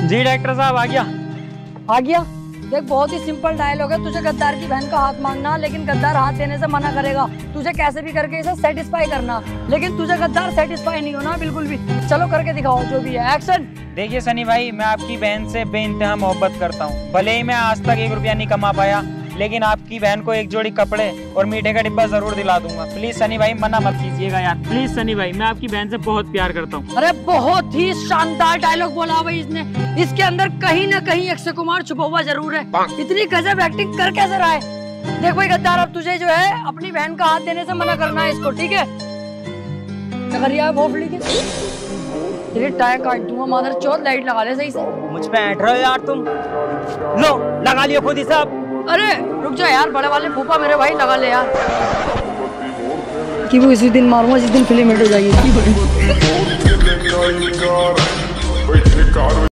जी doctor साहब आ गया। आ गया। देख बहुत ही सिंपल डायलॉग है, तुझे गद्दार की बहन का हाथ मांगना, लेकिन गद्दार हाथ देने से मना करेगा। तुझे कैसे भी करके इसे सेटिस्फाई करना, लेकिन तुझे गद्दार सेटिस्फाई नहीं होना बिल्कुल भी। चलो करके दिखाओ जो भी है, एक्शन। देखिए सनी भाई, मैं आपकी बहन से बेइंतहा मोहब्बत करता हूँ। भले ही मैं आज तक 1 रुपया नहीं कमा पाया, लेकिन आपकी बहन को एक जोड़ी कपड़े और मीठे का डिब्बा जरूर दिला दूंगा। प्लीज सनी भाई मना मत कीजिएगा यार, प्लीज सनी भाई, मैं आपकी बहन से बहुत प्यार करता हूँ। अरे बहुत ही शानदार डायलॉग बोला भाई इसने। इसके अंदर कहीं ना कहीं अक्षय कुमार छुपा हुआ जरूर है। इतनी गजब एक्टिंग कर कैसे रहा है। देख भाई गद्दार, अब तुझे जो है अपनी बहन का हाथ देने से मना करना है इसको, ठीक है? क्या कर रहा है भोसड़ी के? तेरे टायर काट दूंगा मादर चौथ। लाइट लगा ले सही से। मुझ पे ऐठ रहे हो यार तुम। लो लगा लियो खुद ही सब। अरे रुक जा यार, बड़े वाले फूफा मेरे भाई, लगा ले यार। कि वो इसी दिन मारूंगा जिस दिन फिल्म हिट हो जाएगी।